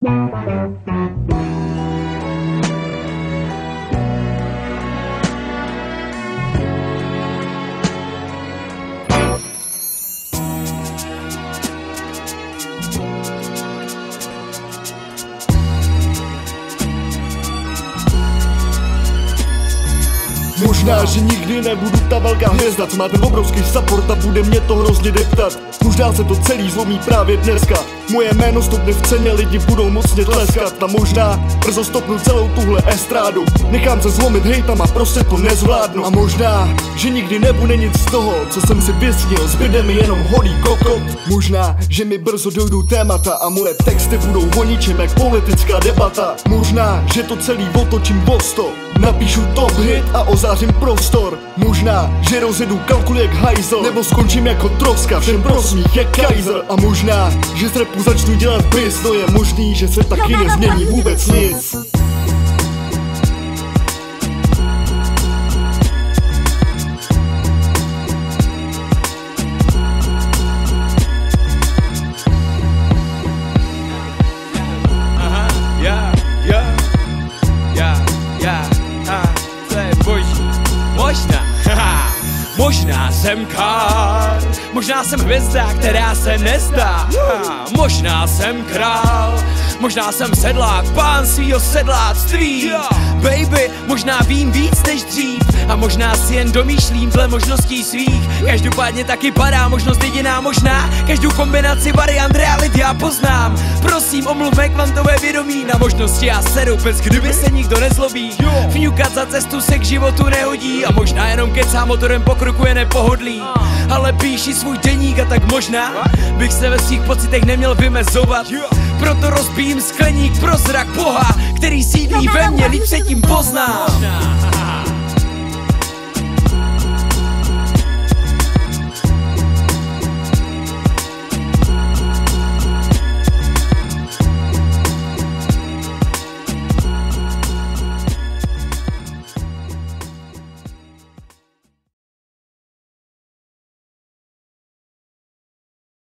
Možná, že nikdy nebudu ta velká hvězda, co má ten obrovský support a bude mě to hrozně deptat. Možná se to celý zlomí právě dneska. Moje jméno stopne v ceně, lidi budou mocně tleskat. A možná brzo stopnu celou tuhle estrádu. Nechám se zlomit hejtama, prostě to nezvládnu. A možná, že nikdy nebude nic z toho, co jsem si vysnil, zbyde mi jenom holý kokot. Možná, že mi brzo dojdou témata a moje texty budou o ničem jak politická debata. Možná, že to celý otočím o 100, napíšu top hit a ozářím prostor. Možná, že rozjedu kalkul jak hajzl, nebo skončím jako troska, všem prosmích jak Kaiser. A možná, že z rapu začnu dělat biz, no je možný, že se taky nezmění vůbec nic. Možná jsem kár, možná jsem hvězda, která se nezdá. Možná jsem král, možná jsem sedlák, pán svýho sedláctví. Baby, možná vím víc než dřív a možná si jen domýšlím dle možností svých. Každopádně taky padá možnost jediná možná, každou kombinaci variant reality já poznám. Prosím, omluvme kvantové vědomí, na možnosti já sedu, bez kdyby se nikdo nezlobí. Fňukat za cestu se k životu nehodí a možná jenom kecám motorem po kruku je nepohodlí. Ale píši svůj deník a tak možná bych se ve svých pocitech neměl vymezovat. Proto rozbijím skleník pro zrak Boha, který sídlí ve mně, líp se tím pozná.